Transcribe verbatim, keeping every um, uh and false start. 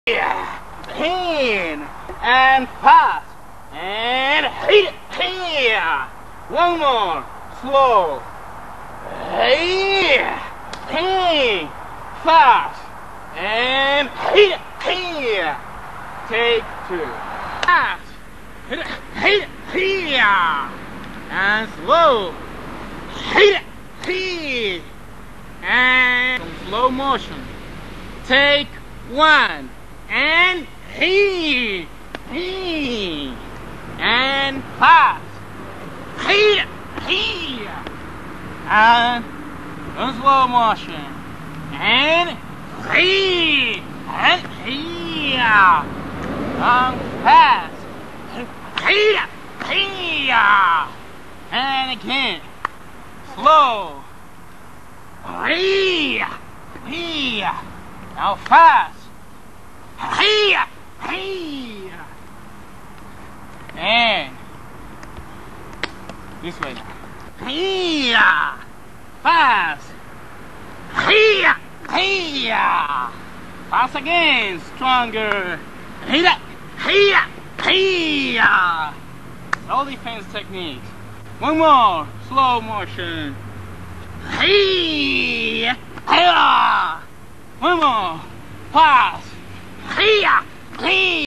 in and pass and hit here. One more, slow. Here, in, fast and hit here. Take two. Fast, hit, hit here and slow. Hit here and some slow motion. Take one. And he, he, and pass, he, he, and in slow motion, and he, and he, and pass, he, he, and again, slow, he, he, now fast. Here, here, and this way now. Here, fast. Here, here, fast again, stronger. Here, here, here. All defense techniques. One more, slow motion. Here, here. One more, fast. Here, here.